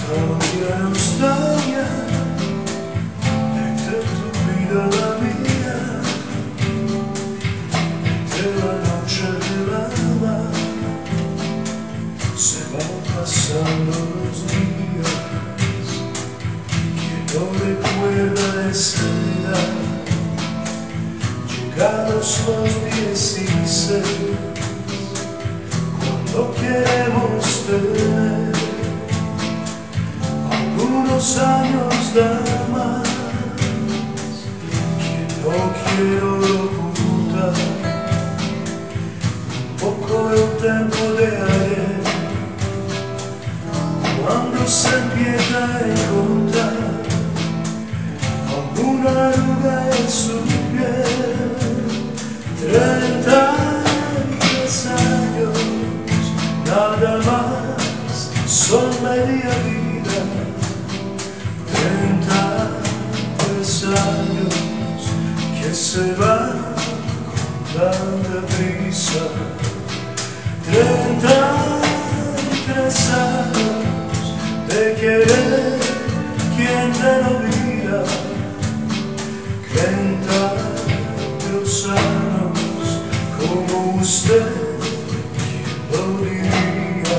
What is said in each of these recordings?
Nostalgia, nostalgia, entre tu vida la mía, entre la noche de alma, se van pasando los días, que no recuerda esa edad, llegados los 16, cuando queremos tener algunos años de más, que no quiero ocultar un poco el tiempo de ayer, cuando se empieza a encontrar alguna arruga en su piel. 33 años, nada más, son media vida. 33 años que se van con tanta prisa. 33 años de querer quien te lo olvida. 33 años como usted, ¿quién lo diría?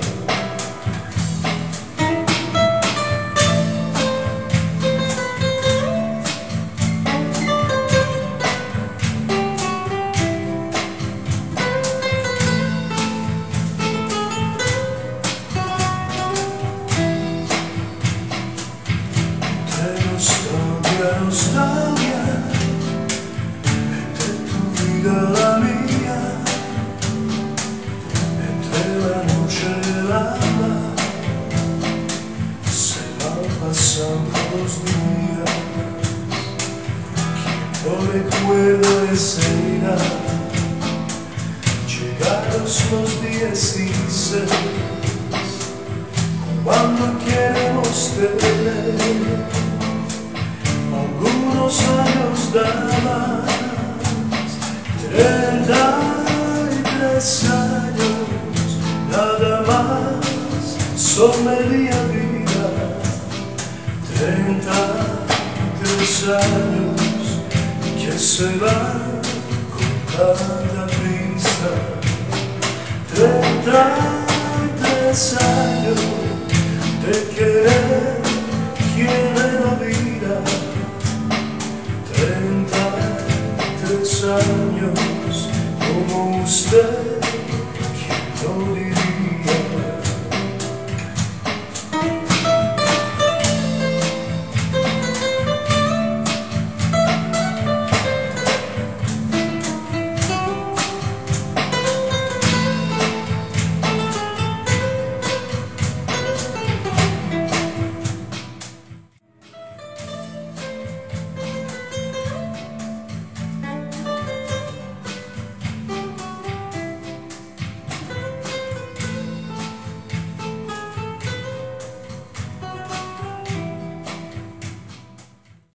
Nostalgia, nostalgia, entre tu vida la mía, entre la noche y el alma, se van pasando los días, que no recuerdo esa edad, llegados los 16, cuando queremos tener algunos años de más. 33 años, nada más, son media vida. 33 años que se van con tanta prisa. 33 años de querer quien me olvida. 33 años como usted, ¿quién lo diría?